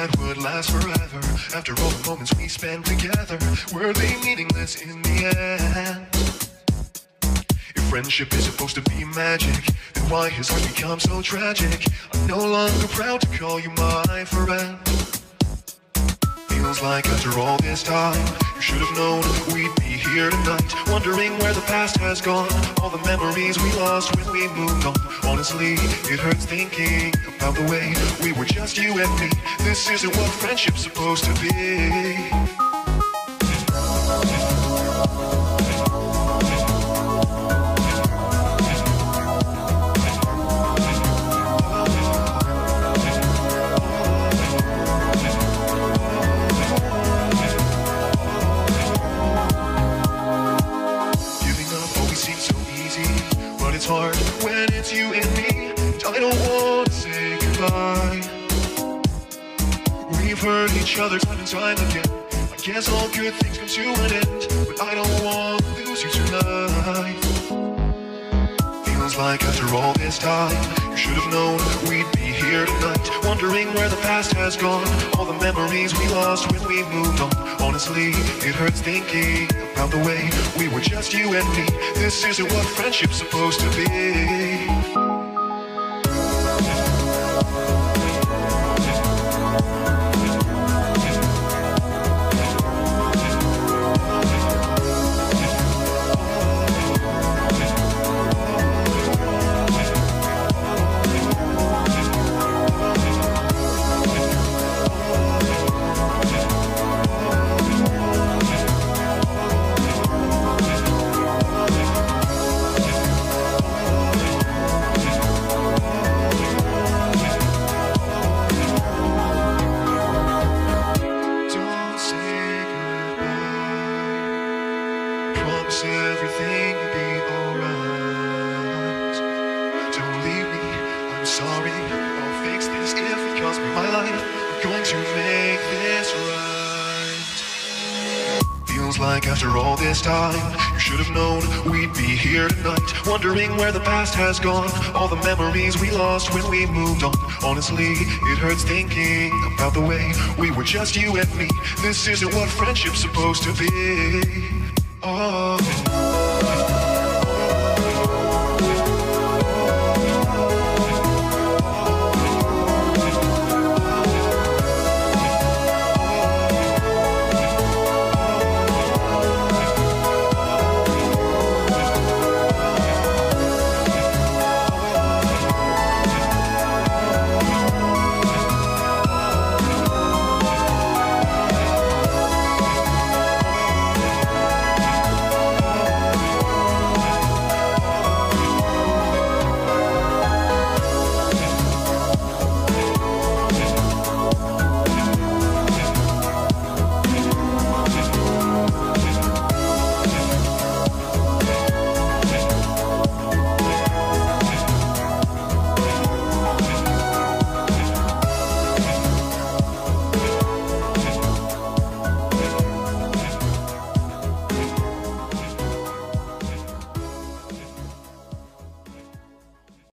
that would last forever. After all the moments we spent together, were they meaningless in the end? If friendship is supposed to be magic, then why has life become so tragic? I'm no longer proud to call you my friend. Feels like after all this time, you should have known we'd be here tonight, wondering where the past has gone, all the memories we lost when we moved on. Honestly, it hurts thinking about the way we were just you and me. This isn't what friendship's supposed to be. It's hard when it's you and me, and I don't want to say goodbye. We've hurt each other time and time again. I guess all good things come to an end, but I don't want to lose you tonight. Feels like after all this time, you should have known we'd be here tonight, wondering where the past has gone, all the memories we lost when we moved on. Honestly, it hurts thinking about the way we were just you and me. This isn't what friendship's supposed to be. Everything will be alright. Don't leave me, I'm sorry. I'll fix this if it costs me my life. I'm going to make this right. Feels like after all this time, you should have known we'd be here tonight, wondering where the past has gone, all the memories we lost when we moved on. Honestly, it hurts thinking about the way we were just you and me. This isn't what friendship's supposed to be. Oh.